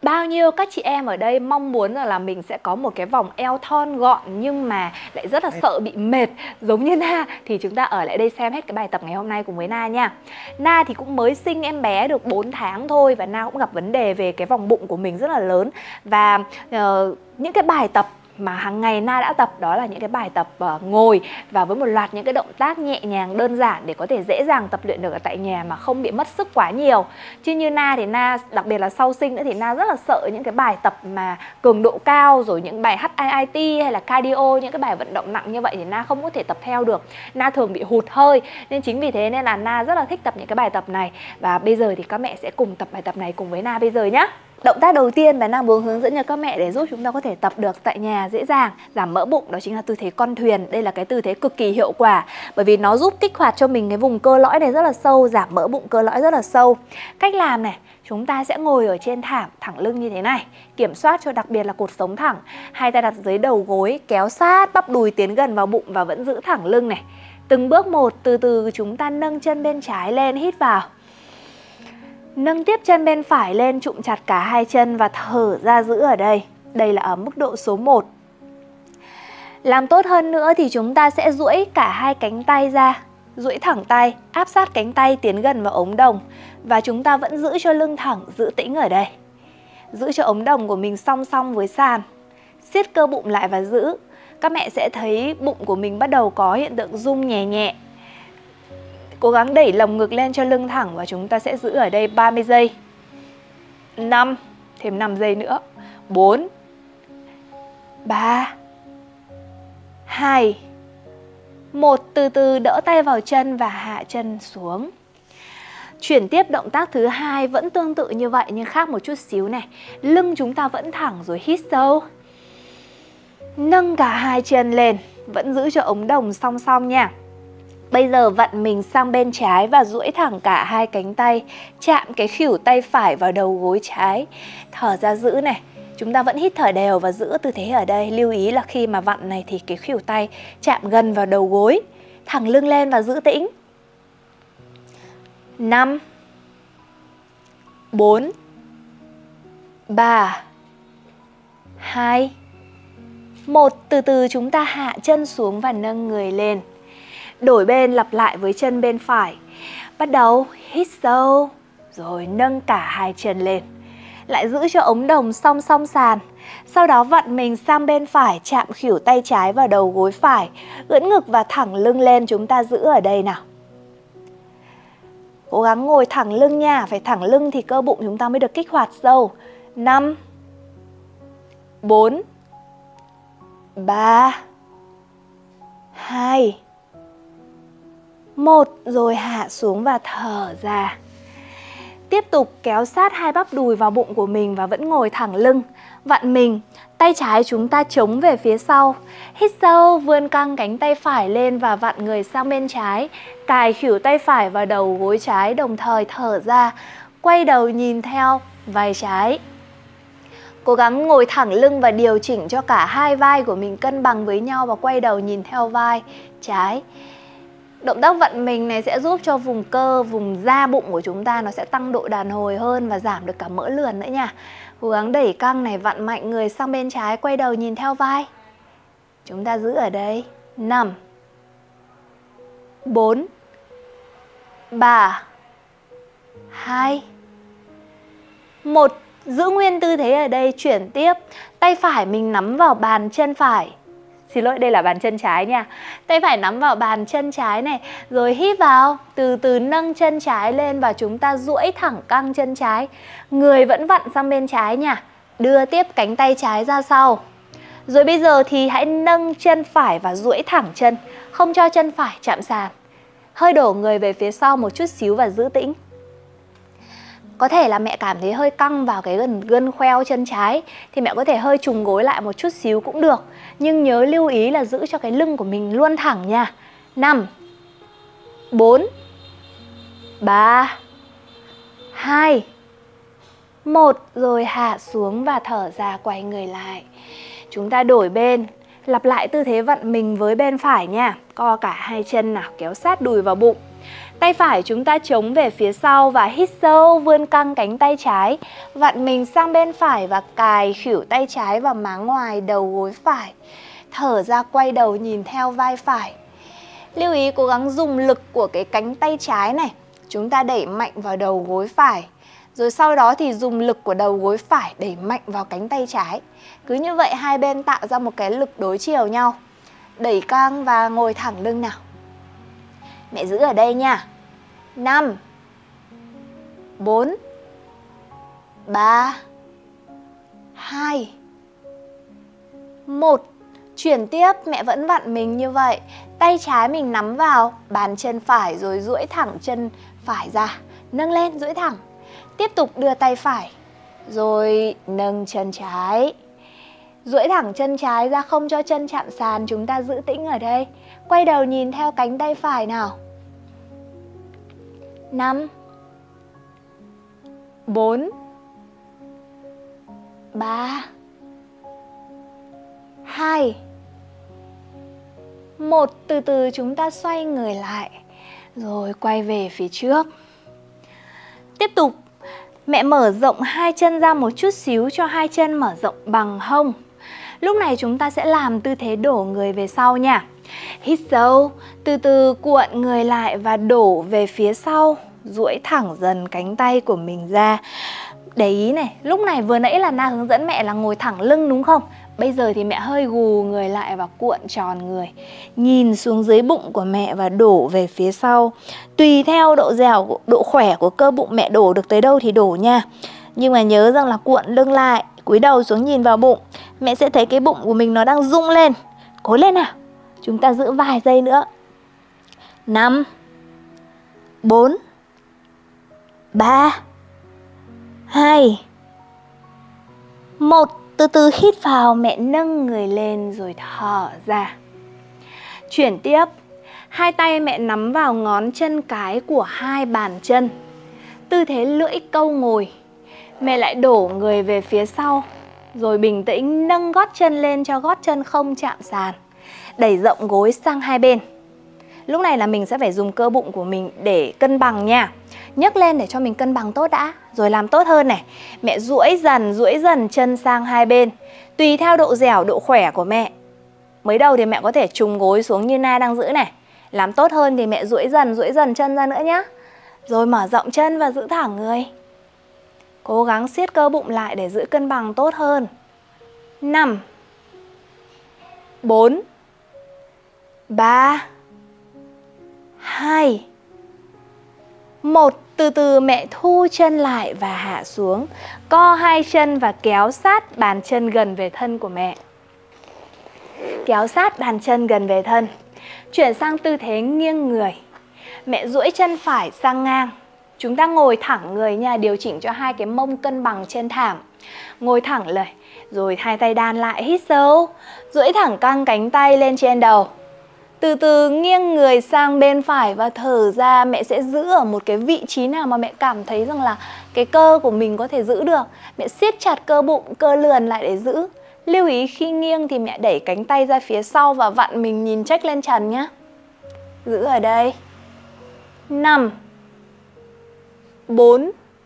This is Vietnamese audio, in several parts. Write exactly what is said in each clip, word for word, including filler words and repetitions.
Bao nhiêu các chị em ở đây mong muốn rằng là mình sẽ có một cái vòng eo thon gọn nhưng mà lại rất là sợ bị mệt giống như Na, thì chúng ta ở lại đây xem hết cái bài tập ngày hôm nay cùng với Na nha. Na thì cũng mới sinh em bé được bốn tháng thôi, và Na cũng gặp vấn đề về cái vòng bụng của mình rất là lớn. Và uh, những cái bài tập mà hàng ngày Na đã tập đó là những cái bài tập uh, ngồi và với một loạt những cái động tác nhẹ nhàng đơn giản để có thể dễ dàng tập luyện được ở tại nhà mà không bị mất sức quá nhiều. Chứ như Na thì Na, đặc biệt là sau sinh nữa, thì Na rất là sợ những cái bài tập mà cường độ cao, rồi những bài hát i i tê hay là cardio, những cái bài vận động nặng như vậy thì Na không có thể tập theo được. Na thường bị hụt hơi, nên chính vì thế nên là Na rất là thích tập những cái bài tập này. Và bây giờ thì các mẹ sẽ cùng tập bài tập này cùng với Na bây giờ nhé. Động tác đầu tiên mà Na muốn hướng dẫn cho các mẹ để giúp chúng ta có thể tập được tại nhà dễ dàng, giảm mỡ bụng, đó chính là tư thế con thuyền. Đây là cái tư thế cực kỳ hiệu quả bởi vì nó giúp kích hoạt cho mình cái vùng cơ lõi này rất là sâu, giảm mỡ bụng cơ lõi rất là sâu. Cách làm này, chúng ta sẽ ngồi ở trên thảm thẳng lưng như thế này, kiểm soát cho đặc biệt là cột sống thẳng, hai tay đặt dưới đầu gối, kéo sát bắp đùi tiến gần vào bụng và vẫn giữ thẳng lưng này. Từng bước một, từ từ chúng ta nâng chân bên trái lên, hít vào. Nâng tiếp chân bên phải lên, trụm chặt cả hai chân và thở ra giữ ở đây. Đây là ở mức độ số một. Làm tốt hơn nữa thì chúng ta sẽ duỗi cả hai cánh tay ra, duỗi thẳng tay, áp sát cánh tay tiến gần vào ống đồng. Và chúng ta vẫn giữ cho lưng thẳng, giữ tĩnh ở đây. Giữ cho ống đồng của mình song song với sàn. Siết cơ bụng lại và giữ. Các mẹ sẽ thấy bụng của mình bắt đầu có hiện tượng rung nhẹ nhẹ. Cố gắng đẩy lồng ngực lên cho lưng thẳng và chúng ta sẽ giữ ở đây ba mươi giây. năm, thêm năm giây nữa. bốn, ba, hai, một. Từ từ đỡ tay vào chân và hạ chân xuống. Chuyển tiếp động tác thứ hai vẫn tương tự như vậy nhưng khác một chút xíu này. Lưng chúng ta vẫn thẳng rồi hít sâu. Nâng cả hai chân lên, vẫn giữ cho ống đồng song song nha. Bây giờ vặn mình sang bên trái và duỗi thẳng cả hai cánh tay, chạm cái khuỷu tay phải vào đầu gối trái. Thở ra giữ này. Chúng ta vẫn hít thở đều và giữ tư thế ở đây. Lưu ý là khi mà vặn này thì cái khuỷu tay chạm gần vào đầu gối. Thẳng lưng lên và giữ tĩnh. năm, bốn, ba, hai, một. Từ từ chúng ta hạ chân xuống và nâng người lên. Đổi bên, lặp lại với chân bên phải. Bắt đầu hít sâu, rồi nâng cả hai chân lên. Lại giữ cho ống đồng song song sàn. Sau đó vặn mình sang bên phải, chạm khuỷu tay trái vào đầu gối phải. Ưỡn ngực và thẳng lưng lên, chúng ta giữ ở đây nào. Cố gắng ngồi thẳng lưng nha, phải thẳng lưng thì cơ bụng chúng ta mới được kích hoạt sâu. năm, bốn, ba, hai, một. Rồi hạ xuống và thở ra. Tiếp tục kéo sát hai bắp đùi vào bụng của mình và vẫn ngồi thẳng lưng. Vặn mình, tay trái chúng ta chống về phía sau. Hít sâu, vươn căng cánh tay phải lên và vặn người sang bên trái. Cài khuỷu tay phải vào đầu gối trái, đồng thời thở ra. Quay đầu nhìn theo vai trái. Cố gắng ngồi thẳng lưng và điều chỉnh cho cả hai vai của mình cân bằng với nhau và quay đầu nhìn theo vai trái. Động tác vặn mình này sẽ giúp cho vùng cơ, vùng da bụng của chúng ta nó sẽ tăng độ đàn hồi hơn và giảm được cả mỡ lườn nữa nha. Cố gắng đẩy căng này, vặn mạnh người sang bên trái, quay đầu nhìn theo vai. Chúng ta giữ ở đây. năm, bốn, ba, hai, một. Giữ nguyên tư thế ở đây, chuyển tiếp. Tay phải mình nắm vào bàn chân phải. Xin lỗi, đây là bàn chân trái nha. Tay phải nắm vào bàn chân trái này. Rồi hít vào, từ từ nâng chân trái lên và chúng ta duỗi thẳng căng chân trái. Người vẫn vặn sang bên trái nha. Đưa tiếp cánh tay trái ra sau. Rồi bây giờ thì hãy nâng chân phải và duỗi thẳng chân, không cho chân phải chạm sàn. Hơi đổ người về phía sau một chút xíu và giữ tĩnh. Có thể là mẹ cảm thấy hơi căng vào cái gần gân khoeo chân trái thì mẹ có thể hơi trùng gối lại một chút xíu cũng được. Nhưng nhớ lưu ý là giữ cho cái lưng của mình luôn thẳng nha. năm, bốn, ba, hai, một. Rồi hạ xuống và thở ra, quay người lại. Chúng ta đổi bên. Lặp lại tư thế vặn mình với bên phải nha. Co cả hai chân nào, kéo sát đùi vào bụng. Tay phải chúng ta chống về phía sau và hít sâu, vươn căng cánh tay trái. Vặn mình sang bên phải và cài khuỷu tay trái vào má ngoài đầu gối phải. Thở ra quay đầu nhìn theo vai phải. Lưu ý cố gắng dùng lực của cái cánh tay trái này. Chúng ta đẩy mạnh vào đầu gối phải. Rồi sau đó thì dùng lực của đầu gối phải đẩy mạnh vào cánh tay trái. Cứ như vậy hai bên tạo ra một cái lực đối chiều nhau. Đẩy căng và ngồi thẳng lưng nào. Mẹ giữ ở đây nha. Năm, bốn, ba, hai, một. Chuyển tiếp, mẹ vẫn vặn mình như vậy. Tay trái mình nắm vào bàn chân phải rồi duỗi thẳng chân phải ra. Nâng lên, duỗi thẳng. Tiếp tục đưa tay phải. Rồi nâng chân trái. Duỗi thẳng chân trái ra không cho chân chạm sàn. Chúng ta giữ tĩnh ở đây. Quay đầu nhìn theo cánh tay phải nào. Năm, bốn, ba, hai, một. Từ từ chúng ta xoay người lại. Rồi quay về phía trước. Tiếp tục, mẹ mở rộng hai chân ra một chút xíu cho hai chân mở rộng bằng hông. Lúc này chúng ta sẽ làm tư thế đổ người về sau nha. Hít sâu, từ từ cuộn người lại và đổ về phía sau. Duỗi thẳng dần cánh tay của mình ra. Để ý này, lúc này vừa nãy là Na hướng dẫn mẹ là ngồi thẳng lưng đúng không? Bây giờ thì mẹ hơi gù người lại và cuộn tròn người. Nhìn xuống dưới bụng của mẹ và đổ về phía sau. Tùy theo độ dẻo, độ khỏe của cơ bụng mẹ đổ được tới đâu thì đổ nha. Nhưng mà nhớ rằng là cuộn lưng lại, cúi đầu xuống nhìn vào bụng. Mẹ sẽ thấy cái bụng của mình nó đang rung lên. Cố lên nào. Chúng ta giữ vài giây nữa. Năm, bốn, ba, hai, một. Từ từ hít vào, mẹ nâng người lên rồi thở ra. Chuyển tiếp. Hai tay mẹ nắm vào ngón chân cái của hai bàn chân. Tư thế lưỡi câu ngồi. Mẹ lại đổ người về phía sau. Rồi bình tĩnh nâng gót chân lên cho gót chân không chạm sàn. Đẩy rộng gối sang hai bên. Lúc này là mình sẽ phải dùng cơ bụng của mình để cân bằng nha. Nhấc lên để cho mình cân bằng tốt đã. Rồi làm tốt hơn này. Mẹ duỗi dần, duỗi dần chân sang hai bên. Tùy theo độ dẻo, độ khỏe của mẹ. Mới đầu thì mẹ có thể trùng gối xuống như Na đang giữ này. Làm tốt hơn thì mẹ duỗi dần, duỗi dần chân ra nữa nhá. Rồi mở rộng chân và giữ thẳng người. Cố gắng siết cơ bụng lại để giữ cân bằng tốt hơn. Năm, bốn, ba, hai, một. Từ từ mẹ thu chân lại và hạ xuống. Co hai chân và kéo sát bàn chân gần về thân của mẹ. Kéo sát bàn chân gần về thân. Chuyển sang tư thế nghiêng người. Mẹ duỗi chân phải sang ngang. Chúng ta ngồi thẳng người nha, điều chỉnh cho hai cái mông cân bằng trên thảm. Ngồi thẳng lời. Rồi hai tay đan lại, hít sâu. Duỗi thẳng căng cánh tay lên trên đầu. Từ từ nghiêng người sang bên phải và thở ra. Mẹ sẽ giữ ở một cái vị trí nào mà mẹ cảm thấy rằng là cái cơ của mình có thể giữ được. Mẹ siết chặt cơ bụng, cơ lườn lại để giữ. Lưu ý khi nghiêng thì mẹ đẩy cánh tay ra phía sau và vặn mình nhìn chếch lên trần nhé. Giữ ở đây. Năm, bốn,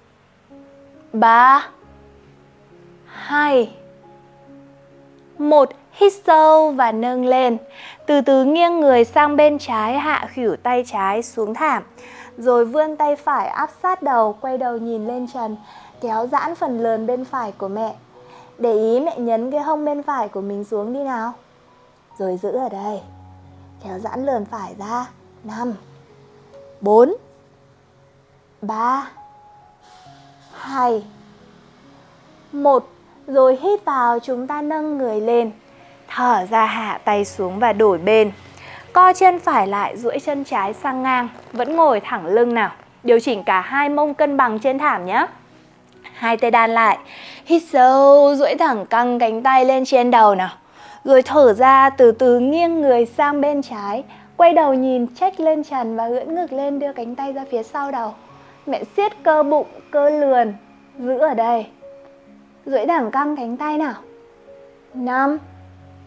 ba, hai, một. Hít sâu và nâng lên. Từ từ nghiêng người sang bên trái, hạ khuỷu tay trái xuống thảm. Rồi vươn tay phải áp sát đầu, quay đầu nhìn lên trần. Kéo giãn phần lườn bên phải của mẹ. Để ý mẹ nhấn cái hông bên phải của mình xuống đi nào. Rồi giữ ở đây. Kéo giãn lườn phải ra. Năm, bốn, ba, hai, một. Rồi hít vào, chúng ta nâng người lên. Thở ra hạ tay xuống và đổi bên. Co chân phải lại, duỗi chân trái sang ngang. Vẫn ngồi thẳng lưng nào. Điều chỉnh cả hai mông cân bằng trên thảm nhé. Hai tay đan lại. Hít sâu, duỗi thẳng căng cánh tay lên trên đầu nào. Rồi thở ra, từ từ nghiêng người sang bên trái. Quay đầu nhìn chếch lên trần và ưỡn ngực lên, đưa cánh tay ra phía sau đầu. Mẹ siết cơ bụng, cơ lườn. Giữ ở đây. Duỗi thẳng căng cánh tay nào. Năm,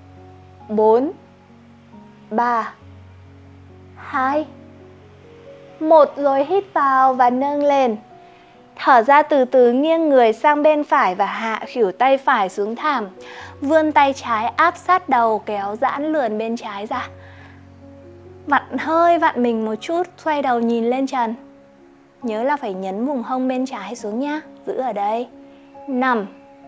bốn, ba, hai, Một rồi hít vào và nâng lên. Thở ra từ từ, nghiêng người sang bên phải và hạ khuỷu tay phải xuống thảm. Vươn tay trái áp sát đầu, kéo giãn lườn bên trái ra. Vặn hơi vặn mình một chút, xoay đầu nhìn lên trần. Nhớ là phải nhấn vùng hông bên trái xuống nhá. Giữ ở đây. Năm,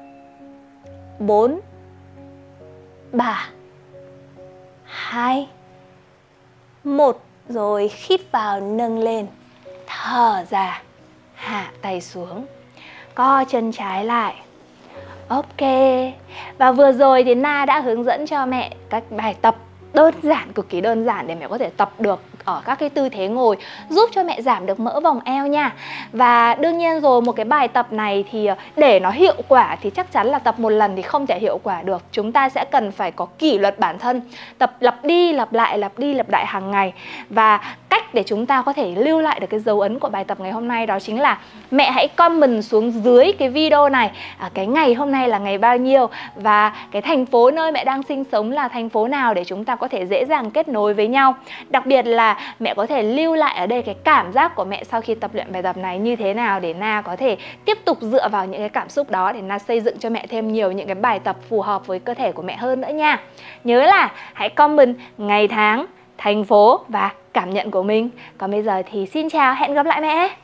bốn, ba, hai, một. Rồi hít vào nâng lên. Thở ra, hạ tay xuống. Co chân trái lại. Ok. Và vừa rồi thì Na đã hướng dẫn cho mẹ các bài tập đơn giản, cực kỳ đơn giản để mẹ có thể tập được ở các cái tư thế ngồi, giúp cho mẹ giảm được mỡ vòng eo nha. Và đương nhiên rồi, một cái bài tập này thì để nó hiệu quả thì chắc chắn là tập một lần thì không thể hiệu quả được. Chúng ta sẽ cần phải có kỷ luật bản thân, tập lặp đi lặp lại, lặp đi lặp lại hàng ngày. Và cách để chúng ta có thể lưu lại được cái dấu ấn của bài tập ngày hôm nay đó chính là mẹ hãy comment xuống dưới cái video này à, cái ngày hôm nay là ngày bao nhiêu và cái thành phố nơi mẹ đang sinh sống là thành phố nào để chúng ta có thể dễ dàng kết nối với nhau. Đặc biệt là mẹ có thể lưu lại ở đây cái cảm giác của mẹ sau khi tập luyện bài tập này như thế nào để Na có thể tiếp tục dựa vào những cái cảm xúc đó để Na xây dựng cho mẹ thêm nhiều những cái bài tập phù hợp với cơ thể của mẹ hơn nữa nha. Nhớ là hãy comment ngày tháng, thành phố và cảm nhận của mình. Còn bây giờ thì xin chào, hẹn gặp lại mẹ.